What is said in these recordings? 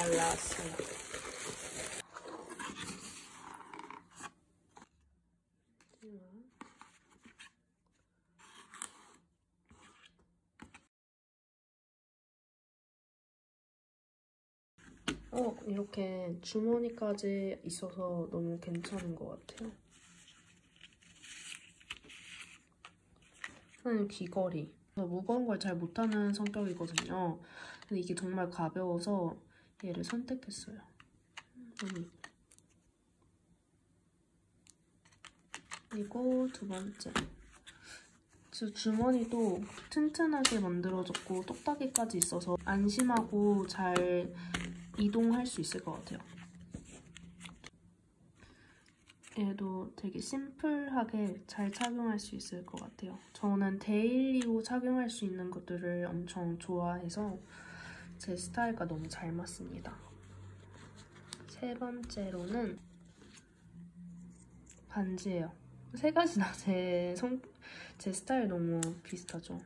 잘 나왔어요. 이렇게 주머니까지 있어서 너무 괜찮은 것 같아요. 저는 귀걸이. 무거운 걸 잘 못하는 성격이거든요. 근데 이게 정말 가벼워서 얘를 선택했어요. 그리고 두 번째. 주머니도 튼튼하게 만들어졌고 똑딱이까지 있어서 안심하고 잘 이동할 수 있을 것 같아요. 얘도 되게 심플하게 잘 착용할 수 있을 것 같아요. 저는 데일리로 착용할 수 있는 것들을 엄청 좋아해서 제 스타일과 너무 잘 맞습니다. 세 번째로는 반지예요. 세 가지 다 제 스타일 너무 비슷하죠.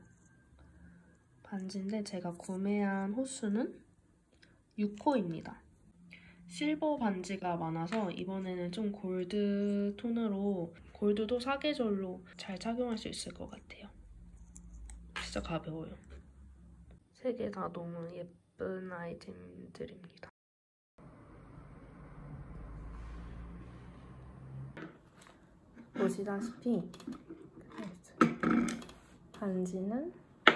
반지인데 제가 구매한 호수는 6호입니다. 실버 반지가 많아서 이번에는 좀 골드 톤으로, 골드도 사계절로 잘 착용할 수 있을 것 같아요. 진짜 가벼워요. 세 개 다 너무 예쁜 아이템들입니다. 보시다시피 반지는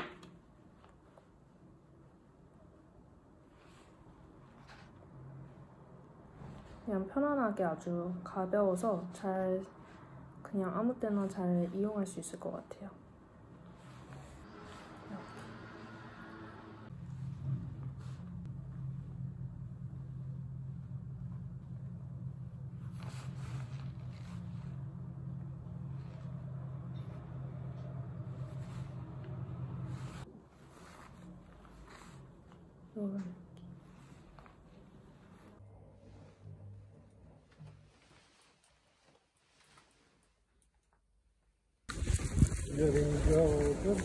그냥 편안하게 아주 가벼워서 그냥 아무 때나 잘 이용할 수 있을 것 같아요. 이런